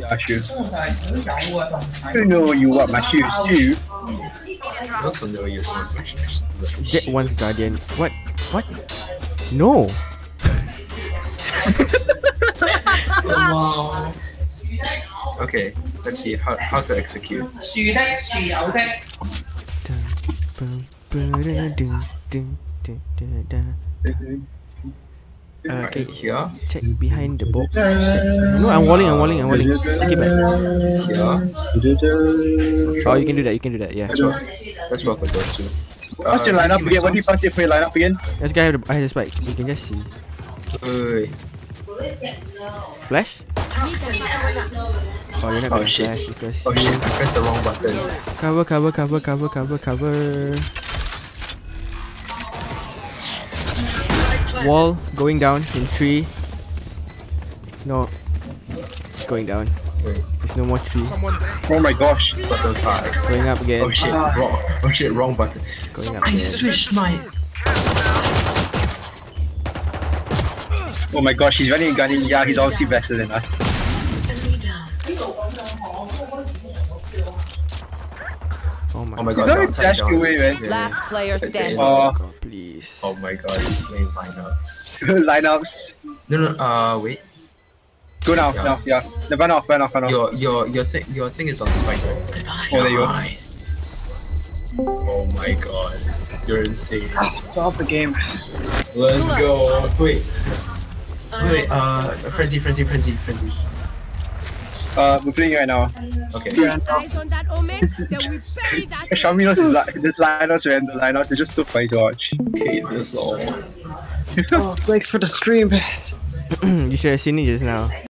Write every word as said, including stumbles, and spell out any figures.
Yeah, shoes. You know you want my shoes too. I also know you want my shoes. Jet one's guardian. What? What? No. Okay, let's see how how to execute. Okay, Here, check behind the box. Check. No, I'm walling, I'm walling, I'm walling. Take it back. here. Oh, you can do that, you can do that, yeah. Let's work. Let's work with those two. What's your lineup again? What do you fancy for your lineup again? This guy have the, I have the spike. You can just see. Wait, Flash? Oh, you're not Oh gonna shit. flash because Oh you shit, I pressed the wrong button. cover, cover, cover, cover, cover, cover. Wall going down in three. No, it's going down. Wait, There's no more tree. Oh my gosh. button five. Going up again. Oh shit, wrong. Oh shit, wrong button. Going up I again. switched my. Oh my gosh, he's running and gunning. Yeah, he's obviously better than us. Oh my, Oh my He's god, already downside dashed down. away, man. Yeah. Last player standing. Oh. God, please. Oh my god, he's playing lineups. Lineups. No, no, uh, wait. Go now, Yeah. now, yeah. No, run off, run off, run off. Your your your thing your thing is on the spike, right? Oh, there you go. Nice. Oh my god, you're insane. So off the game. Let's go. Wait. Wait, uh, frenzy, frenzy, frenzy, frenzy. Uh, we're playing right now. Okay. Eyes on that omen, then we bury that. Xiaomi knows his li- this lineups, man. The lineups are just so funny to watch. Hate this all. Oh, thanks for the stream. You should have seen it just now.